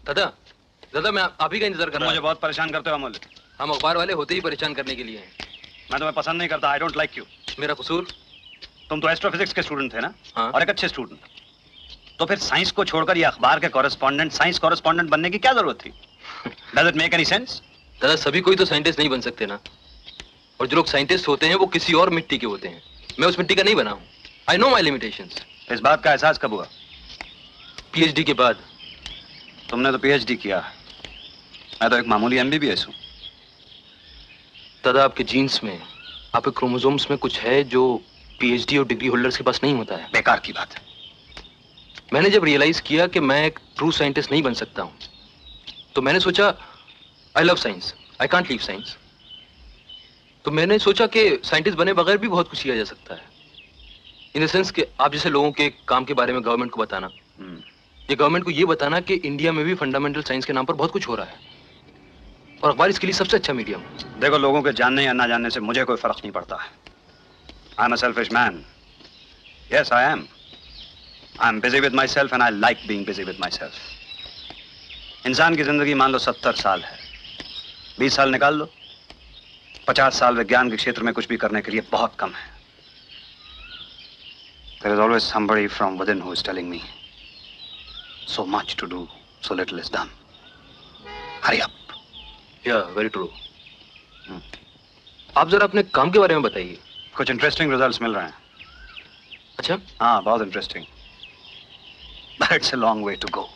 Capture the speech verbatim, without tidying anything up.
दादा, दादा मैं आप ही का इंतजार कर रहा हूँ। मुझे बहुत परेशान करते हो अमूल। हम अखबार वाले होते ही परेशान करने के लिए हैं। मैं तुम्हें पसंद नहीं करता। I don't like you. मेरा कसूर? तुम तो एस्ट्रोफिजिक्स के स्टूडेंट थे ना? हाँ। और एक अच्छे स्टूडेंट। तो फिर साइंस को छोड़कर ये अखबार के कॉरेस्पॉन्डेंट, साइंस कॉरेस्पॉन्डेंट बनने की क्या जरूरत थी? Does it make any sense? दादा सभी कोई तो साइंटिस्ट नहीं बन सकते ना। और जो लोग साइंटिस्ट होते हैं वो किसी और मिट्टी के होते हैं। मैं उस मिट्टी का नहीं बना हूँ। I know my limitations. इस बात का एहसास कब हुआ? पीएचडी के बाद। तुमने तो पीएचडी किया, मैं तो एक मामूली एमबीबीएस हूँ। दादा आपके जीन्स में, आपके क्रोमोसोम्स में कुछ है जो पीएचडी और डिग्री होल्डर्स के पास नहीं होता है। बेकार की बात है। मैंने जब रियलाइज किया कि मैं एक ट्रू साइंटिस्ट नहीं बन सकता हूँ, तो मैंने सोचा I love science, I can't leave science. तो मैंने सोचा कि साइंटिस्ट बने बगैर भी बहुत कुछ किया जा सकता है। इन द सेंस कि आप जैसे लोगों के काम के बारे में गवर्नमेंट को बताना, ये गवर्नमेंट को ये बताना कि इंडिया में भी फंडामेंटल साइंस के नाम पर बहुत कुछ हो रहा है, और अखबार इसके लिए सबसे अच्छा मीडियम। देखो, लोगों के जानने या ना जानने से मुझे कोई फर्क नहीं पड़ता है। I am a selfish man. Yes I am. I am busy with myself and I like being busy with myself. इंसान की जिंदगी मान लो सत्तर साल है, बीस साल निकाल लो, पचास साल विज्ञान के क्षेत्र में कुछ भी करने के लिए बहुत कम है। There is always somebody from within who is telling me, so much to do, so little is done. Hurry up. Yeah, very true. hmm. आप जरा अपने काम के बारे में बताइए। कुछ इंटरेस्टिंग रिजल्ट्स मिल रहे हैं। अच्छा? हाँ, बहुत interesting. But it's a long way to go.